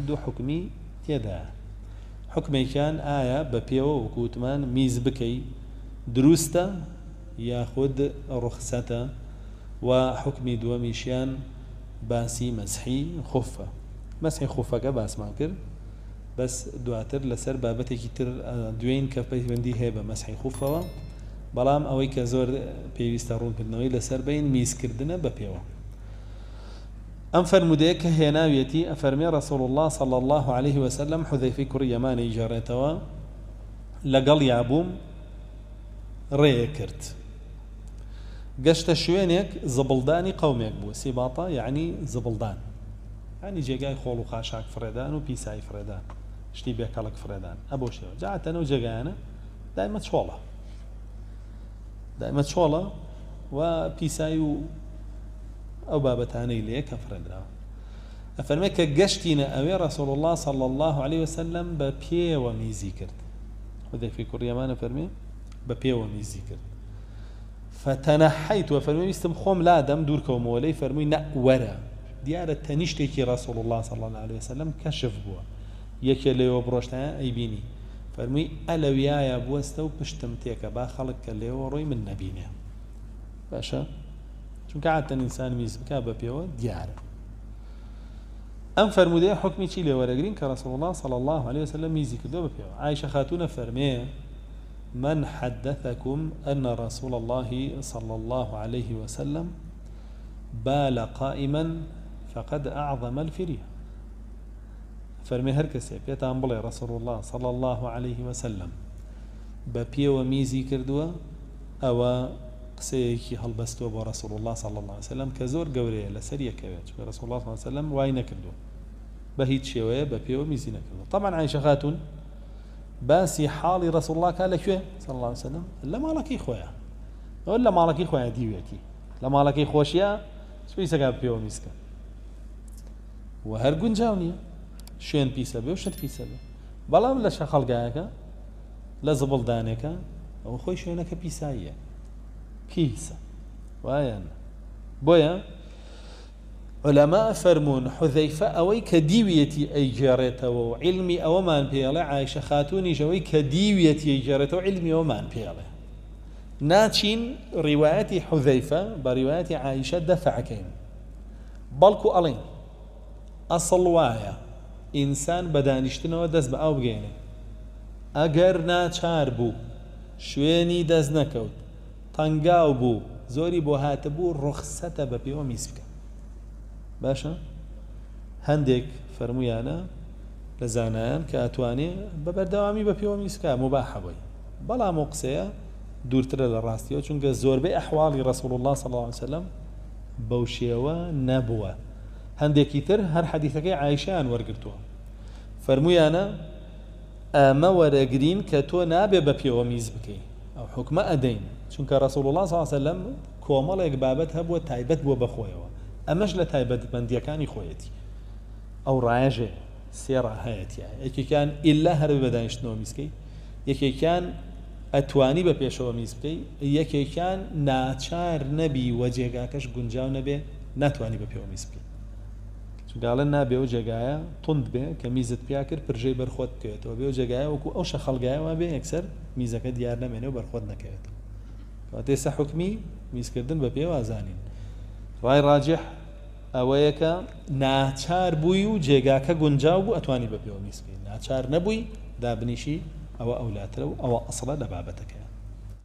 دوو حکمی تێدا حکمێکیان ئایا بە پێوە وەکوتمان میز بکەی دروستە یاخود ڕوخسەتە و حکمی دووەمیشیان باسی مەسحی خوفە مەسحی خوفەکە باسمان کرد بەس دواتر لەسەر بابەتێکی تر دوێن کە پەیوەندی هەیە بە مەسحی خوفەوە بەڵام ئەوەی کە زۆر پێویستە ڕوونکردنەوەی لەسەر بین میزکردنە بە پێوە ئەم فەرمودەیە کە هێناویەتی ئەفەرمێ ڕەسوڵ الله صلی الله عليه وسلم حوذەیفەی کوڕی یەمانەی جێڕێتەوە لەگەڵ یابووم ڕێیە کرد گەشتە شوێنێک زبڵدانی قەومێک بوو سیباتە یعنی زبڵدان ینی جێگای خۆڵ و خاشاک فرێدان و پیسایی فرێدان شتی بێکەڵک فرێدان ئەبۆ شێوە جاتەنەو جێگایانە دایمە چۆڵە و پیسایی و ئەو بابەتانەی لێ کە فرێدراوە ئەفەرمێ کە گەشتینە ئەوێ ڕەسوڵ الله صلی الله عليه وسلم بە پێوە میزی کرد حوذەیفەی کوڕی یەمانە فەرمێ بە پێوە میزی کرد فتەنەحەیت وەفەرمێ ویستم خۆم لادەم دوورکەومەوە لەی فەرمووی نە وەرە دیارە تەنیشتێکی ڕەسوڵ الله صلی الله عليه وسلم کەشف بووە یەکێ لێوە بڕۆشتایە ئەیبینی فەرمووی ئەلەویایە بوەستە و پشتم تێکە با خەڵک کە لێوە ڕۆی من نەبینێ باشە چونکە عادەتەن ئینسان میز بکا بە پێوە دیارە ئەم فەرمودەیە حکمی چی لێوەرەگرین کە ڕەسوڵ الله صلی الله عليه وسلم میزی کردووە بە پێوە عایشە خاتونە فەرمێ من حدثكم أن رسول الله صلى الله عليه وسلم بال قائما فقد أعظم الفرية فرمي هركسي بيتان بلي رسول الله صلى الله عليه وسلم ببيا وميزي كردوا أو قسيكي هلبستوا برسول الله صلى الله عليه وسلم كزور قوريه لسرية كويت رسول الله صلى الله عليه وسلم واينا كردوا بهيت شوية ببيا وميزي نكردوا طبعا عائشة خاتون باسي حالي رسول الله قال لك صلى الله عليه وسلم لا مالك خويا ولا مالك خويا ديويتي لا مالك خوشيا شو يسقى بيو ميسكا وهر گونجاونيه شوێن پیسە بێ و شت پیسە بێ بەڵام لە شەخەڵگایەکە لە زبڵدانێکە ئەوە خۆی شوێنەکە پیساییە پیسە وایە بۆیە علەما فەرموون حوذەیفە ئەوەی کە دیویەتی ئەیگێڕێتەوە و عیلمی ئەوەمان پێڵێ عایشە خاتوونیش ئەوەی کە دیویەتی ئەیگێڕێتەوە عیلمی ئەوەمان پێڵێ ناچین ڕیوایەتی حوذەیفە بە ڕیوایەتی عایشە دەفەعەکەین بەڵکو ئەڵێن ئەسڵ وایە ئینسان بە دانیشتنەوە دەست بە ئاو بگەێنێ ئەگەر ناچار بوو شوێنی دەست نەکەوت تەنگاو بوو زۆری بۆ هاتە بوو ڕوخسەتە بە پێوە میز بکە باشە هەندێک فەرمویانە لە زانایان کە ئەتوانێ بە بەردەوامی بە پێوە میز بکە مباحە بووی بەڵام ئەو قسەیە دوورترە لە ڕاستیەوە چونکە زۆربەی ئەحواڵی ڕەسوڵ الله صلی الله عليه وسلم بەو شێوە نەبووە هەندێکی تر هەر حەدیثەکەی عایشەیان وەرگرتووە فەرمویانە ئەمە وەرەگرین کە تۆ نابێ بە پێوە میز بکەی ئەو حکمە ئەدەین چونکە ڕەسوڵ الله صلی الله عليه وسلم کۆمەڵێک بابەت هەبووە تایبەت بووە بەخۆیەوە ئەمەش لە تایبەتمەندیەکانی خۆیەتی ئەو ڕایەژێ سێ ڕاهەیەتیە یەکێکیان ئیلا هەر بە دانیشتنەوە میزکەی یەکێکیان ئەتوانی بە پێشەوە میز بکەی یەکێکیان ناچار نەبی وە جێگاکەش گونجاو نەبێ ناتوانی بە پێوە میز بکەی چونکەڵێن نابێ و جێگایە تند بێ کە میزت پیا کرد پرژەی بەرخۆت بکەوێتەوە بێ و جێگایە وەکو ئەو شەخەڵگایەوە بێ یەکسەر میزەکە دیار نەمێنێ و بەرخۆت نەکەوێتەوە کەواتە سە حکمی میزکردن بە پێوە ئازانین ڕای ڕاجح ئەوەیە کە ناچار بووی و جێگاکە گونجاو بوو ئەتوانی بە پێوە میز بکەی ناچار نەبووی دابنیشی ئەوە ئەولاترە و ئەوە ئەسڵە لە بابەتەکەیە